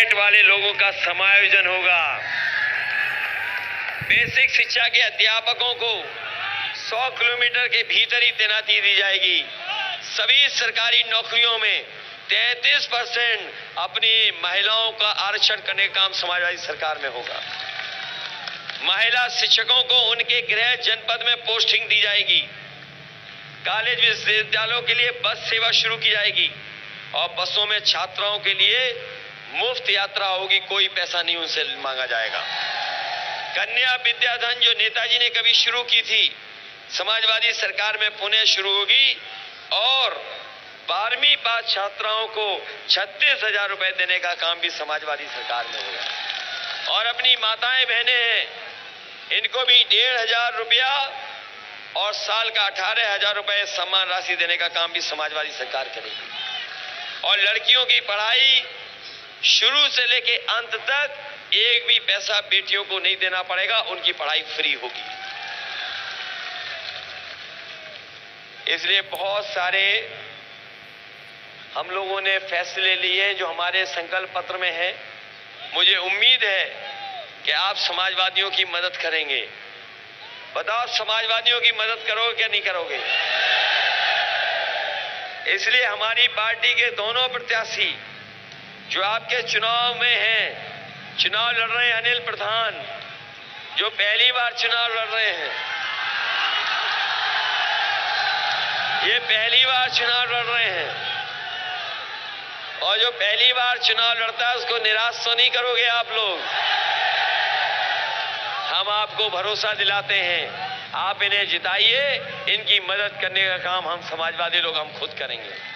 Talent वाले लोगों का समायोजन होगा। बेसिक शिक्षा के अध्यापकों को 100 किलोमीटर के भीतर ही तैनाती दी जाएगी। सभी सरकारी नौकरियों में 33% अपनी महिलाओं का आरक्षण करने का काम समाजवादी सरकार में होगा। महिला शिक्षकों को उनके गृह जनपद में पोस्टिंग दी जाएगी। कॉलेज विश्वविद्यालयों के लिए बस सेवा शुरू की जाएगी और बसों में छात्राओं के लिए मुफ्त यात्रा होगी, कोई पैसा नहीं उनसे मांगा जाएगा। कन्या विद्याधन जो नेताजी ने कभी शुरू की थी, समाजवादी सरकार में पुनः शुरू होगी और 12वीं पास छात्राओं को 36,000 रुपए देने का काम भी समाजवादी सरकार में होगा। और अपनी माताएं बहनें हैं, इनको भी 1,500 रुपया और साल का 18,000 रुपए सम्मान राशि देने का काम भी समाजवादी सरकार करेगी। और लड़कियों की पढ़ाई शुरू से लेके अंत तक एक भी पैसा बेटियों को नहीं देना पड़ेगा, उनकी पढ़ाई फ्री होगी। इसलिए बहुत सारे हम लोगों ने फैसले लिए हैं जो हमारे संकल्प पत्र में है। मुझे उम्मीद है कि आप समाजवादियों की मदद करेंगे। बताओ, समाजवादियों की मदद करोगे क्या नहीं करोगे? इसलिए हमारी पार्टी के दोनों प्रत्याशी जो आपके चुनाव में हैं, चुनाव लड़ रहे हैं, अनिल प्रधान जो पहली बार चुनाव लड़ रहे हैं, ये पहली बार चुनाव लड़ रहे हैं, और जो पहली बार चुनाव लड़ता है उसको निराश तो नहीं करोगे आप लोग? हम आपको भरोसा दिलाते हैं, आप इन्हें जिताइए, इनकी मदद करने का काम हम समाजवादी लोग हम खुद करेंगे।